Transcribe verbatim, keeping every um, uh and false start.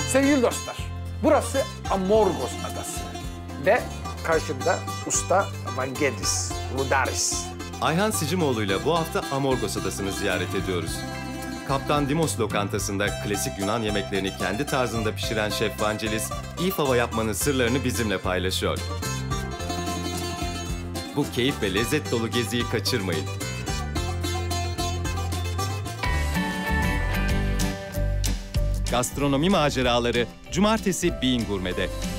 Sevgili dostlar, burası Amorgos Adası ve karşımda usta Vangelis Rudaris. Ayhan Sicimoğlu'yla bu hafta Amorgos Adası'nı ziyaret ediyoruz. Kaptan Dimos lokantasında klasik Yunan yemeklerini kendi tarzında pişiren Şef Vangelis, iyi fava yapmanın sırlarını bizimle paylaşıyor. Bu keyif ve lezzet dolu geziyi kaçırmayın. Gastronomi maceraları Cumartesi Bean Gurme'de.